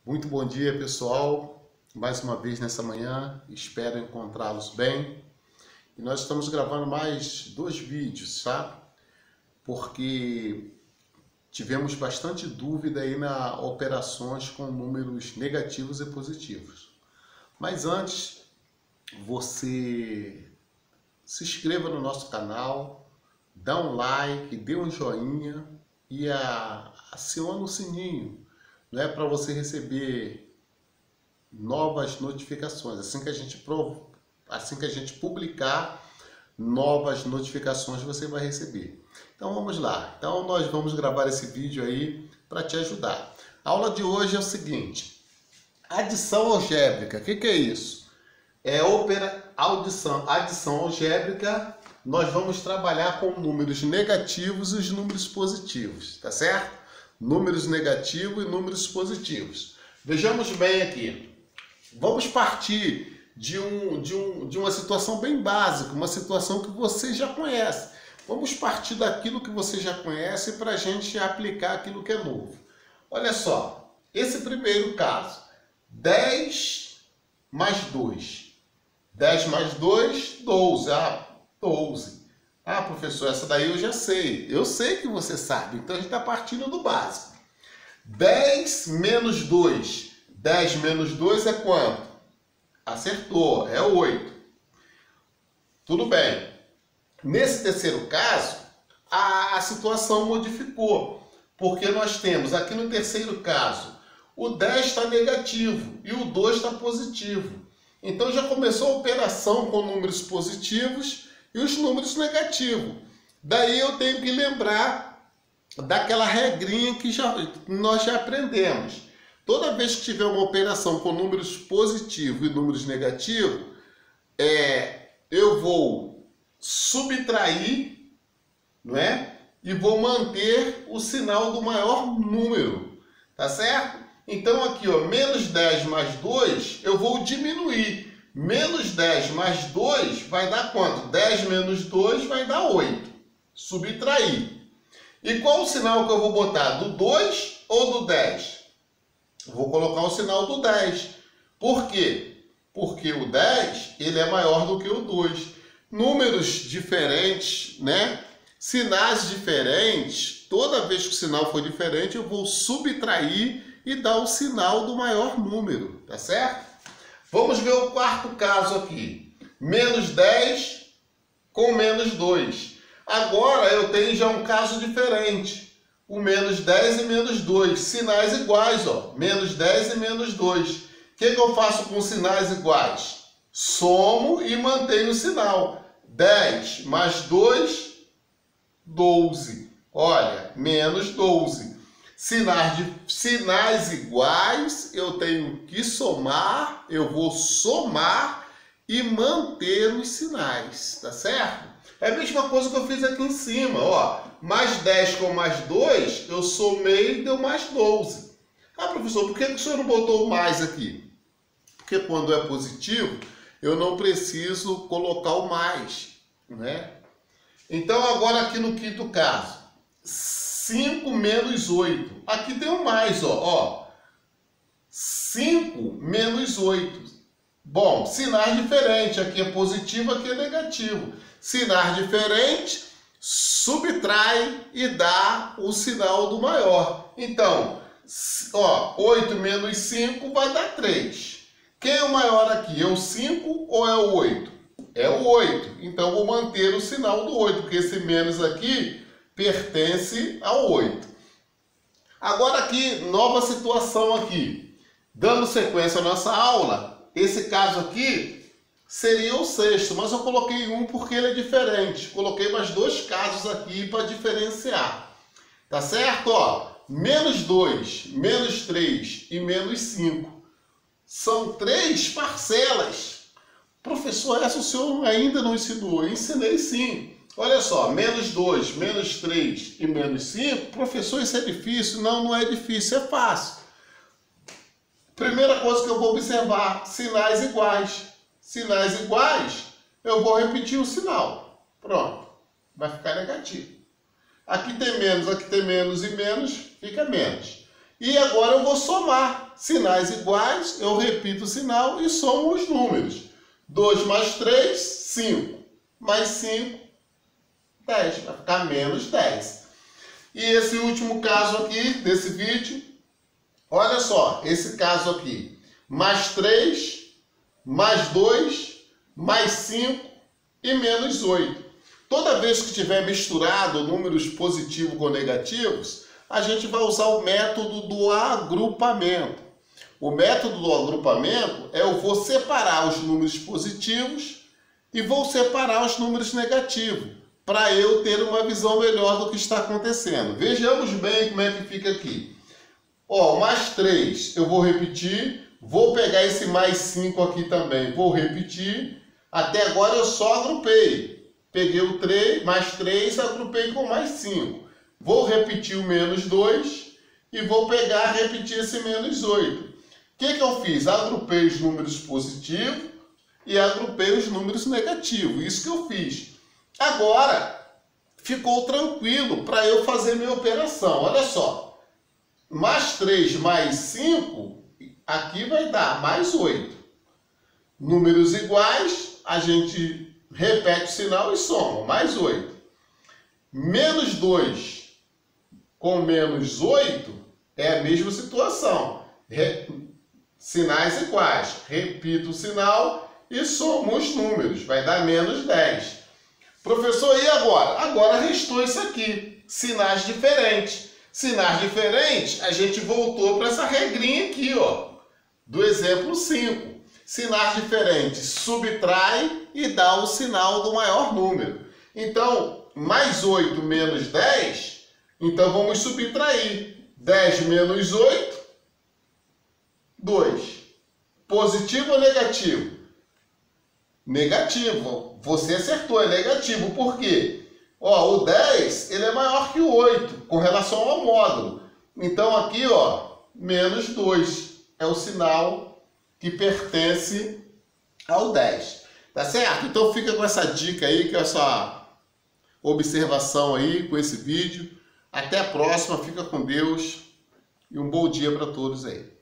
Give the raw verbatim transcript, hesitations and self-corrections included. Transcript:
Muito bom dia, pessoal. Mais uma vez nessa manhã, espero encontrá-los bem. E nós estamos gravando mais dois vídeos, tá? Porque tivemos bastante dúvida aí na operações com números negativos e positivos. Mas antes, você se inscreva no nosso canal, dá um like, dê um joinha e a, aciona o sininho, não é, para você receber novas notificações. Assim que a gente assim que a gente publicar novas notificações, você vai receber. Então vamos lá. Então nós vamos gravar esse vídeo aí para te ajudar. A aula de hoje é o seguinte: adição algébrica. O que, que é isso? É opera adição, adição algébrica. Nós vamos trabalhar com números negativos e os números positivos, tá certo? Números negativos e números positivos. Vejamos bem aqui. Vamos partir de, um, de, um, de uma situação bem básica, uma situação que você já conhece. Vamos partir daquilo que você já conhece para a gente aplicar aquilo que é novo. Olha só, esse primeiro caso, dez mais dois. dez mais dois, doze. Ah, doze. Ah, professor, essa daí eu já sei. Eu sei que você sabe, então a gente está partindo do básico. dez menos dois. dez menos dois é quanto? Acertou, é oito. Tudo bem. Nesse terceiro caso, a, a situação modificou. Porque nós temos aqui no terceiro caso, o dez está negativo e o dois está positivo. Então já começou a operação com números positivos e os números negativos. Daí eu tenho que lembrar daquela regrinha que já, nós já aprendemos. Toda vez que tiver uma operação com números positivos e números negativos, é, eu vou subtrair, não é? E vou manter o sinal do maior número, tá certo? Então aqui, ó, menos dez mais dois, eu vou diminuir. Menos dez mais dois vai dar quanto? dez menos dois vai dar oito. Subtrair. E qual o sinal que eu vou botar? Do dois ou do dez? Vou colocar o sinal do dez. Por quê? Porque o dez ele é maior do que o dois. Números diferentes, né? Sinais diferentes, toda vez que o sinal for diferente, eu vou subtrair e dar o sinal do maior número, tá certo? Vamos ver o quarto caso aqui. Menos dez com menos dois. Agora eu tenho já um caso diferente. O menos dez e menos dois. Sinais iguais, ó. Menos dez e menos dois. O que, que eu faço com sinais iguais? Somo e mantenho o sinal. dez mais dois, doze. Olha, menos doze. Sinais, de, sinais iguais, eu tenho que somar, eu vou somar e manter os sinais, tá certo? É a mesma coisa que eu fiz aqui em cima, ó. Mais dez com mais dois, eu somei e deu mais doze. Ah, professor, por que o senhor não botou mais aqui? Porque quando é positivo, eu não preciso colocar o mais, né? Então, agora aqui no quinto caso, cinco menos oito. Aqui tem um mais, ó. ó. cinco menos oito. Bom, sinais diferentes. Aqui é positivo, aqui é negativo. Sinais diferentes, subtrai e dá o sinal do maior. Então, ó, oito menos cinco vai dar três. Quem é o maior aqui? É o cinco ou é o oito? É o oito. Então, vou manter o sinal do oito, porque esse menos aqui pertence ao oito. Agora aqui, nova situação aqui. Dando sequência à nossa aula, esse caso aqui seria o sexto, mas eu coloquei um porque ele é diferente. Coloquei mais dois casos aqui para diferenciar. Tá certo? Ó, menos dois, menos três e menos cinco. São três parcelas. Professor, essa o senhor ainda não ensinou? Eu ensinei sim. Olha só, menos dois, menos três e menos cinco. Professor, isso é difícil? Não, não é difícil, é fácil. Primeira coisa que eu vou observar, sinais iguais. Sinais iguais, eu vou repetir o sinal. Pronto, vai ficar negativo. Aqui tem menos, aqui tem menos e menos, fica menos. E agora eu vou somar. Sinais iguais, eu repito o sinal e somo os números. dois mais três, cinco. Mais cinco, dez. Vai ficar menos dez. E esse último caso aqui, desse vídeo, olha só, esse caso aqui. Mais três, mais dois, mais cinco e menos oito. Toda vez que tiver misturado números positivos com negativos, a gente vai usar o método do agrupamento. O método do agrupamento é eu vou separar os números positivos e vou separar os números negativos, para eu ter uma visão melhor do que está acontecendo. Vejamos bem como é que fica aqui. Ó, mais três, eu vou repetir, vou pegar esse mais cinco aqui também, vou repetir. Até agora eu só agrupei. Peguei o três, mais três, agrupei com mais cinco. Vou repetir o menos dois e vou pegar e repetir esse menos oito. O que que eu fiz? Agrupei os números positivos e agrupei os números negativos. Isso que eu fiz. Agora, ficou tranquilo para eu fazer minha operação. Olha só. Mais três mais cinco, aqui vai dar mais oito. Números iguais, a gente repete o sinal e soma. Mais oito. Menos dois com menos oito é a mesma situação. Re... Sinais iguais. Repito o sinal e somo os números. Vai dar menos dez. Professor, e agora? Agora restou isso aqui. Sinais diferentes. Sinais diferentes, a gente voltou para essa regrinha aqui, ó, do exemplo cinco. Sinais diferentes, subtrai e dá o sinal do maior número. Então, mais oito menos dez, então vamos subtrair. dez menos oito, dois. Positivo ou negativo? Negativo. Você acertou, é negativo. Por quê? Ó, o dez, ele é maior que o oito, com relação ao módulo. Então aqui, ó, menos dois é o sinal que pertence ao dez. Tá certo? Então fica com essa dica aí, com essa observação aí, com esse vídeo. Até a próxima, fica com Deus e um bom dia para todos aí.